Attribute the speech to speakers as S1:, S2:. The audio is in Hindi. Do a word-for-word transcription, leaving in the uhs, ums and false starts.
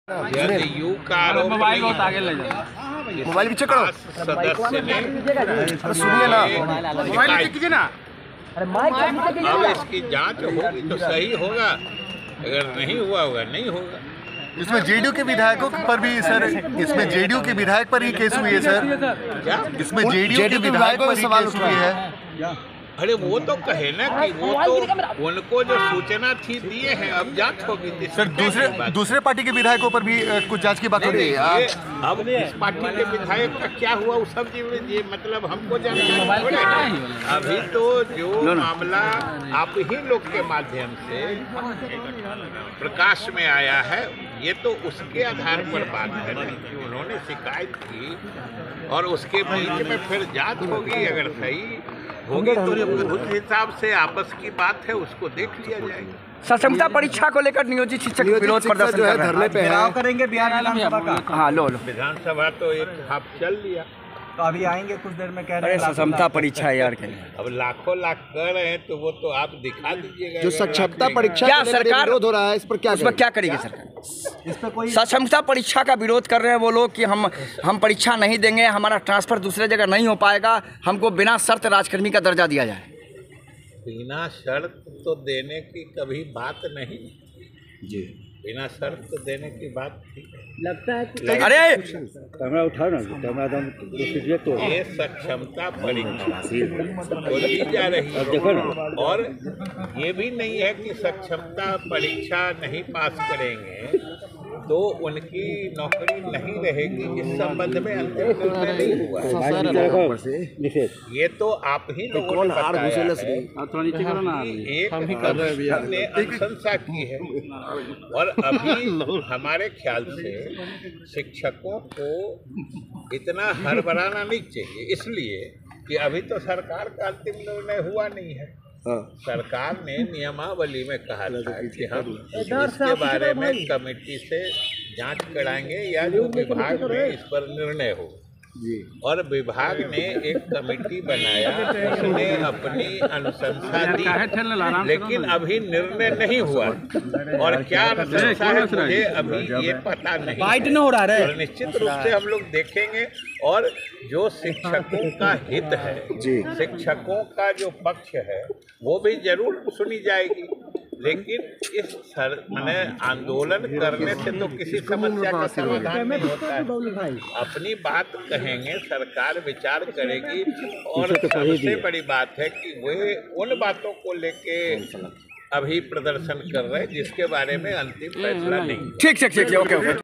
S1: जदयू का आरोप
S2: मोबाइल बहुत आगे ले जाओ,
S3: मोबाइल पीछे करो,
S1: सदस्य ने
S3: अरे सुनिए ना,
S2: मोबाइल पीछे कीजिए ना।
S1: अब इसकी जांच होगी तो सही होगा, अगर नहीं हुआ होगा नहीं होगा।
S3: इसमें जेडीयू के विधायकों पर भी सर, इसमें जेडीयू के विधायक पर ही केस हुई है सर,
S1: क्या
S3: इसमें जेडीयू के विधायक पर सवाल उठ हुई है।
S1: अरे वो तो कहे ना कि वो तो उनको जो सूचना थी दिए हैं, अब जांच होगी
S3: सर। दूसरे दूसरे पार्टी के विधायकों पर भी कुछ जांच की बात हो रही है।
S1: अब इस पार्टी के विधायक का क्या हुआ उस सब ये मतलब हमको जानकारी थोड़े है। अभी तो जो मामला आप ही लोग के माध्यम से प्रकाश में आया है, ये तो उसके आधार पर बात है कि उन्होंने शिकायत की और उसके बीच में फिर जांच होगी। अगर सही होगी तो उस हिसाब से आपस की बात है, उसको देख लिया जाएगा।
S4: सक्षमता परीक्षा को लेकर नियोजित शिक्षक विरोध प्रदर्शन
S3: जो है धरने पे है,
S2: करेंगे बिहार विधानसभा का।
S4: हाँ लो लो,
S1: विधानसभा तो एक हाफ चल लिया,
S2: तो अभी आएंगे कुछ देर में, कह रहे
S4: अरे
S2: हैं
S4: सक्षमता परीक्षा यार के
S1: अब लाखों लाख कर रहे हैं तो वो तो आप दिखा दीजिएगा।
S3: जो सक्षमता परीक्षा
S4: क्या
S3: को लेकर
S4: सरकार
S3: विरोध हो रहा है, इस पर क्या
S4: उस पर क्या करेगी सरकार?
S2: इस पर कोई
S4: सक्षमता परीक्षा का विरोध कर रहे हैं वो लोग कि हम हम परीक्षा नहीं देंगे, हमारा ट्रांसफर दूसरे जगह नहीं हो पाएगा, हमको बिना शर्त राजकर्मी का दर्जा दिया जाए।
S1: बिना शर्त तो देने की कभी बात नहीं
S4: जी,
S1: बिना शर्त तो देने की बात थी।
S2: लगता है
S4: अरे
S2: कैमरा उठाओ ना, कैमरा तो
S1: ये सक्षमता परीक्षा को दी जा रही है और ये भी नहीं है कि सक्षमता परीक्षा नहीं पास करेंगे तो उनकी नौकरी नहीं रहेगी। इस संबंध में अंतिम निर्णय नहीं हुआ है। ये तो आप ही लोगों ने बताया है। एक कमीशन ने अनुशंसा की है और अभी हमारे ख्याल से शिक्षकों को इतना हड़बड़ाना नहीं चाहिए, इसलिए कि अभी तो सरकार का अंतिम निर्णय हुआ नहीं है। सरकार ने नियमावली में कहा था कि हम इसके बारे में कमेटी से जांच कराएंगे या जो विभाग में इस पर निर्णय हो जी। और विभाग ने एक कमेटी बनाया, उसने अपनी अनुशंसा दी, लेकिन अभी निर्णय नहीं हुआ और क्या अनुशंसा है मुझे अभी ये पता नहीं। और निश्चित रूप से हम लोग देखेंगे और जो शिक्षकों का हित है, शिक्षकों का जो पक्ष है वो भी जरूर सुनी जाएगी। लेकिन इस सर मैंने आंदोलन करने से तो किसी समस्या का समाधान नहीं होता है। अपनी बात कहेंगे, सरकार विचार करेगी और सबसे बड़ी बात है कि वे उन बातों को लेके अभी प्रदर्शन कर रहे हैं जिसके बारे में अंतिम फैसला नहीं।
S4: ठीक ठीक ठीक ओके ओके।